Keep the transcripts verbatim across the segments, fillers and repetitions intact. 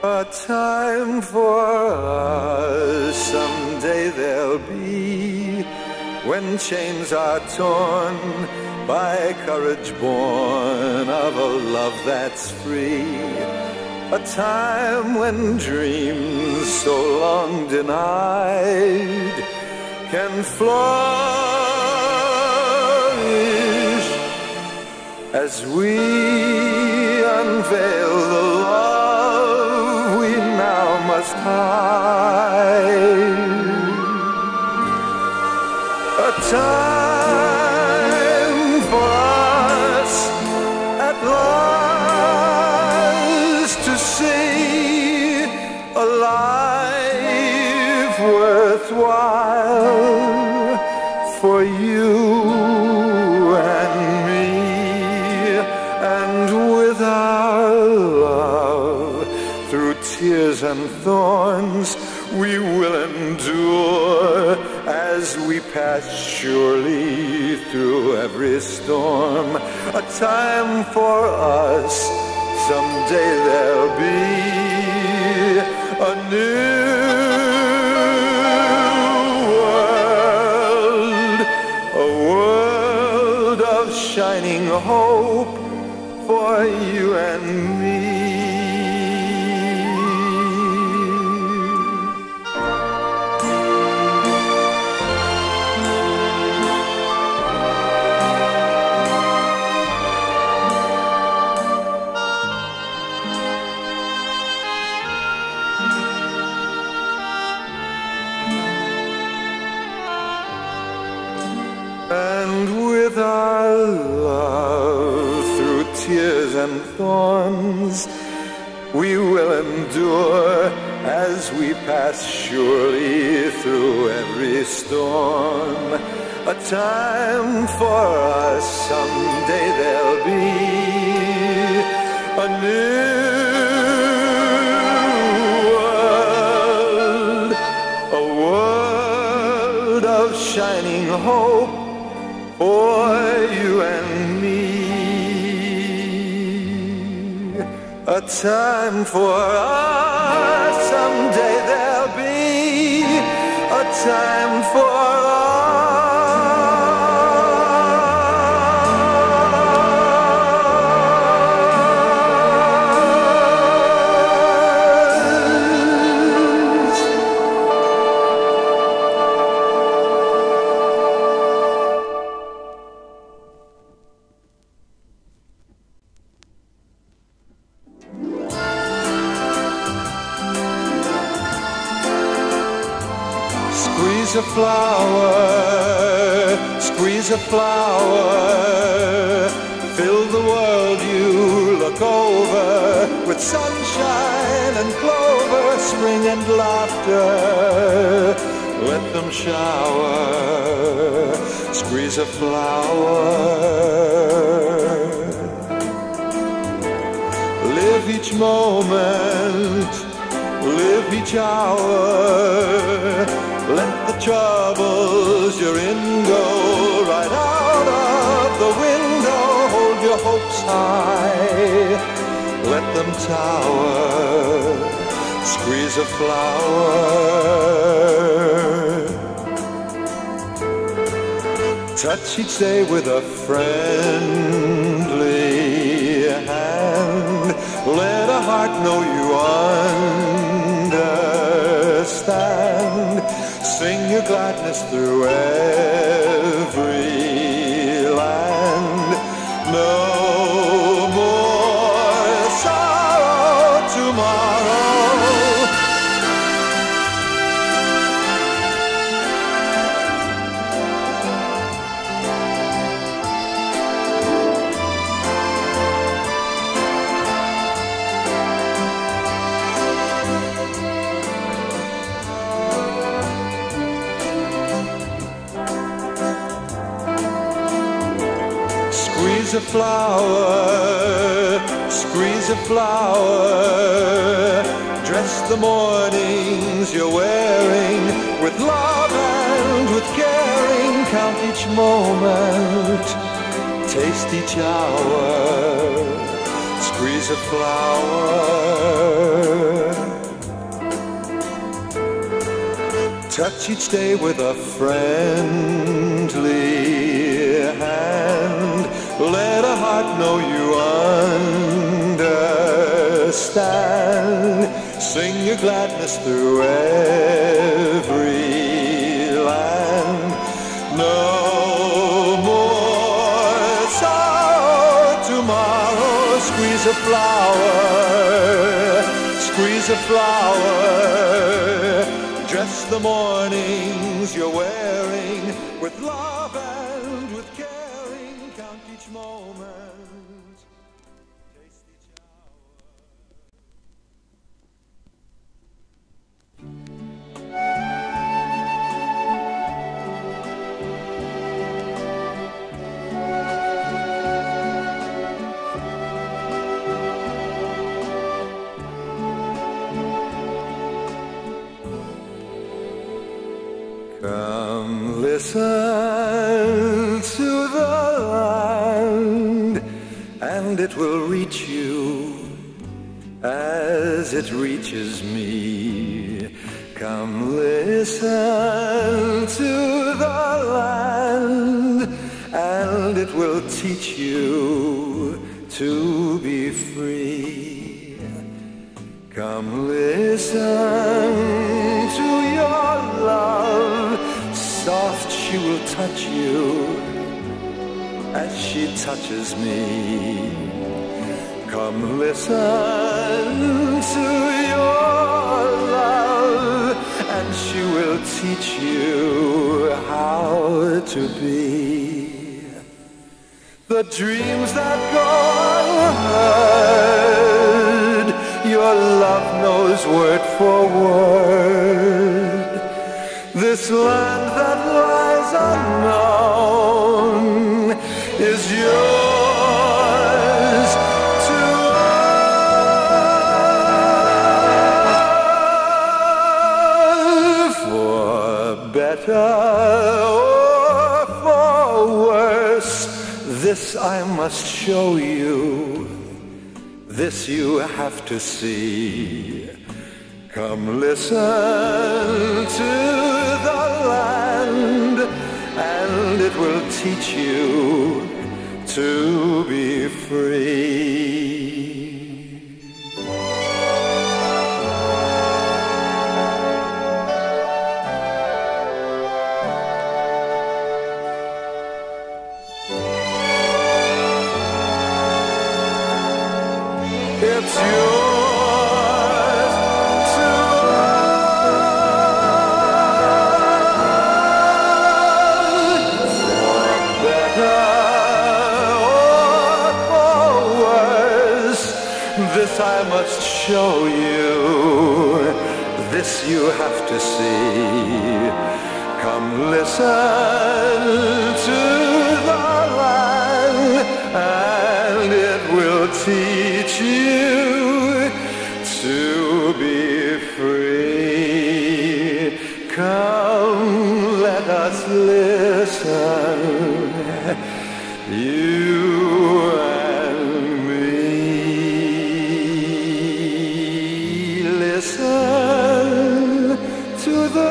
A time for us, someday there'll be, when chains are torn by courage born of a love that's free. A time when dreams so long denied can flourish as we unveil the love we now must hide. A time for us at last to see a life worthwhile for you and me, and with our love through tears and thorns we will endure as we pass surely through every storm. A time for us, someday there'll be a new world, a world of shining hope for you and me. And with our love through tears and thorns we will endure as we pass surely through every storm. A time for us, someday there'll be a new world, a world of shining hope for you and me. A time for us, someday there'll be a time for us. Squeeze a flower, squeeze a flower, fill the world you look over with sunshine and clover, spring and laughter, let them shower. Squeeze a flower, live each moment, live each hour. Let the troubles you're in go right out of the window. Hold your hopes high, let them tower. Squeeze a flower, touch each day with a friendly hand. Let a heart know you understand. Sing your gladness through every land. No more sorrow tomorrow. Squeeze a flower, squeeze a flower, dress the mornings you're wearing with love and with caring. Count each moment, taste each hour. Squeeze a flower. touch each day with a friendly hand. Let a heart know you understand. Sing your gladness through every land. No more sorrow tomorrow. Squeeze a flower, squeeze a flower. Dress the mornings you're wearing with love and with caring. Count each moment, taste each Come listen to the land, and it will reach you as it reaches me. Come listen to the land, and it will teach you to be free. Come listen to your love, soft she will touch you as she touches me. Come listen to your love, and she will teach you how to be. The dreams that go unheard, your love knows word for word. This land that lies unknown is yours to own. For better or for worse, this I must show you. This you have to see. Come listen to the land, and it will teach you to be free. It's yours to own. For better or for worse, this I must show you. This you have to see. Come listen to the land, and it will teach you to be free. Come, let us listen, you and me. Listen to the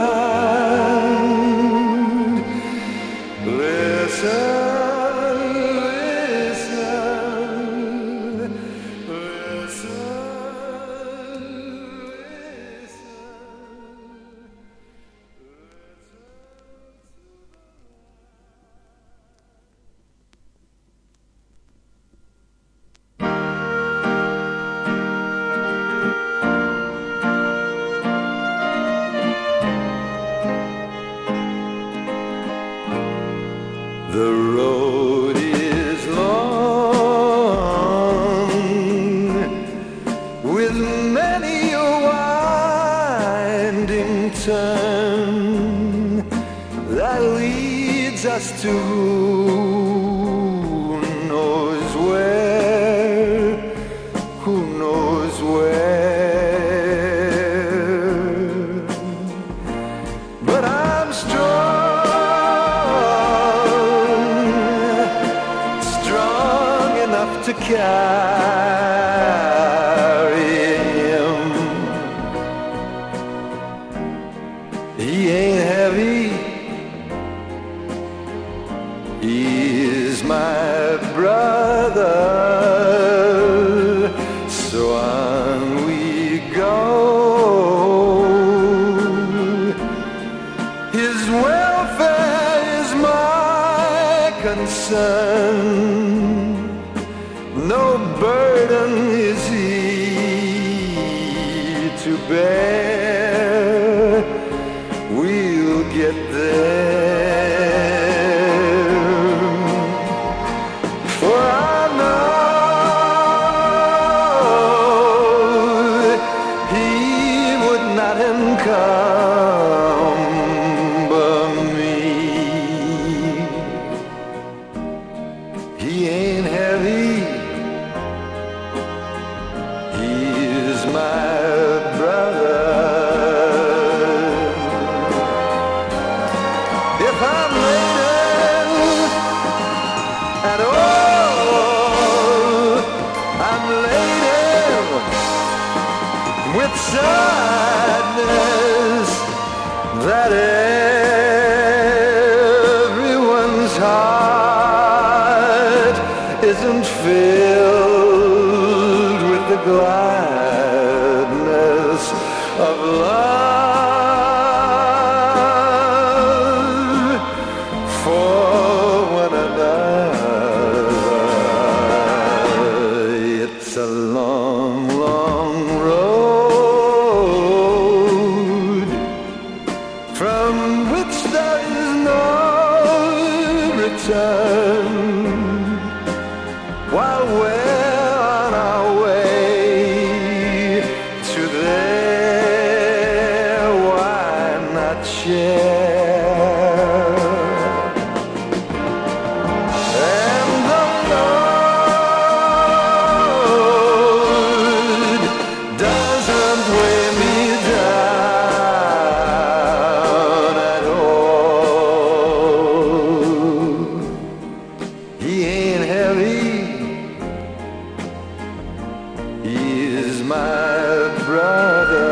land. Listen. The road is long, with many a winding turn that leads us to who knows where, who knows where. But I'm strong, to carry him. on we go. His welfare is my concern. No burden is he to bear. We'll get there. For I know he would not encumber me. He ain't heavy. He's my brother. If I'm laden at all, I'm laden with sadness that everyone's heart isn't filled with the gladness of love for one another. It's a long, long road from which there is no return. While we're on our way to there, why not share? And the Lord doesn't weigh me down at all. He ain't heavy. He's my brother.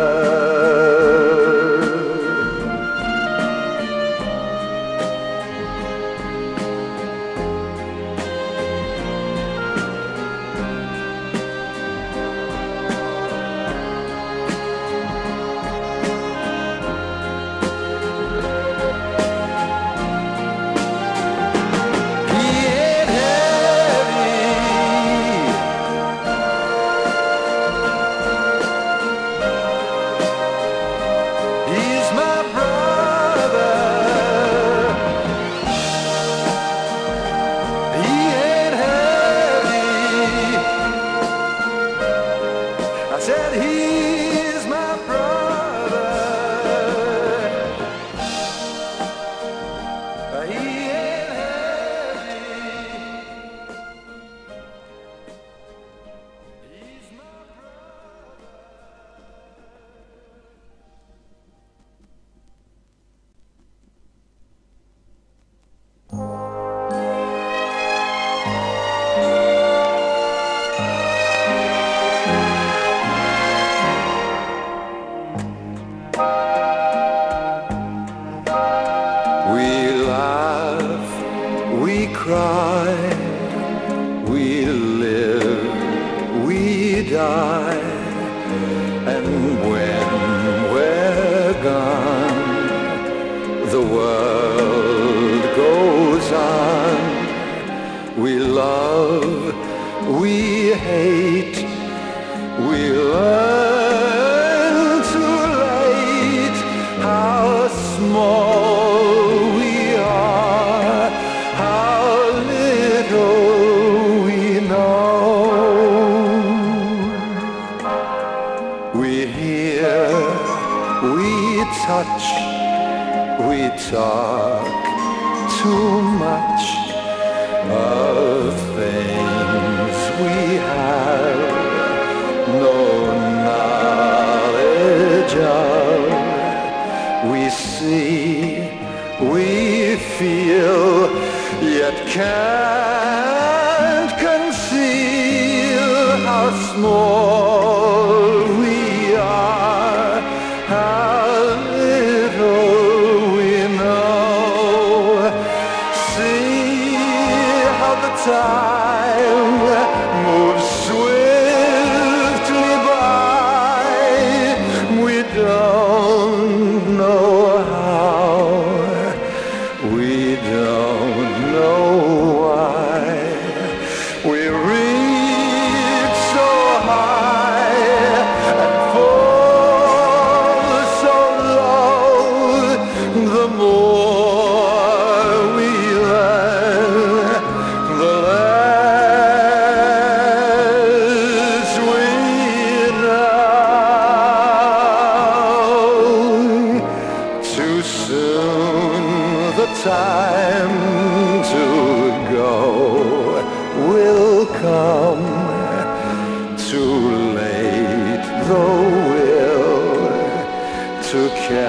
He ain't heavy. He's my brother. He ain't heavy. I said he's my brother. He ain't heavy. He's my We laugh, we cry, we live, we die, and when we're gone, the world goes on. We love, we hate, we learn too late how small we are, how little we know. We hear, we touch, we talk too much of things we have no knowledge of. We see, we feel, yet can't conceal how small we are, how little we know. See how the time moves swift the will to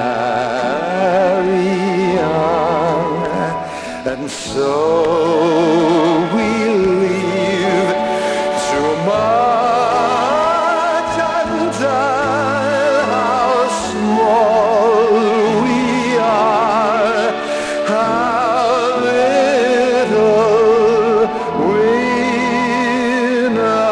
carry on, and so we leave too much undone. How small we are, how little we know.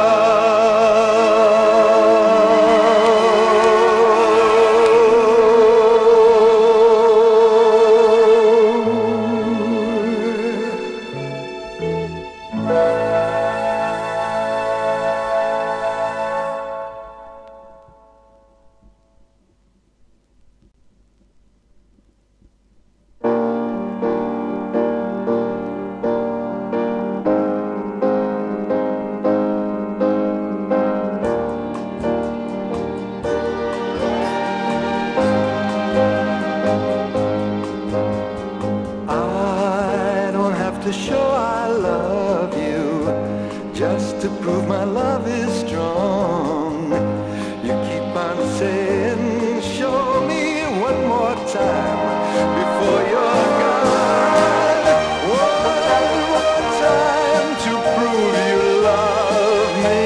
To show I love you, just to prove my love is strong. You keep on saying, show me one more time before you're gone. One more time to prove you love me.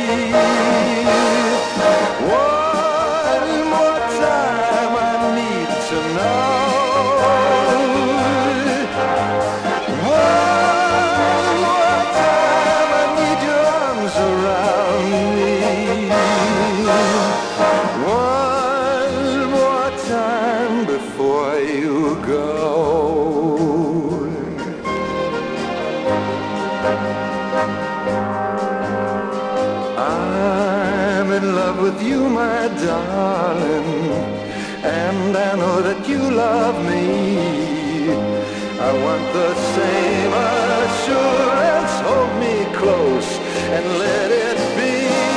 One more time I need to know. Before you go, I'm in love with you, my darling, and I know that you love me. I want the same assurance. Hold me close and let it be.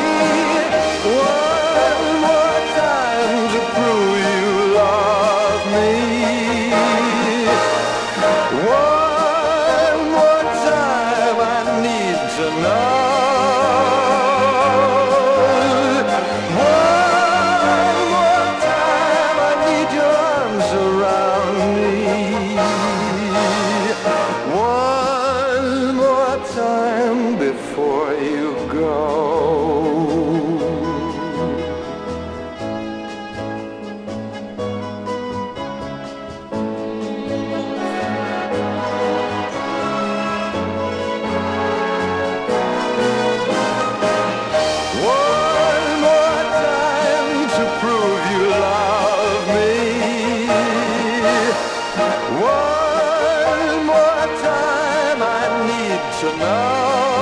One more time to prove you love me. One more time I need to know. One more time I need your arms around me. One more time before you go. One more time I need to know.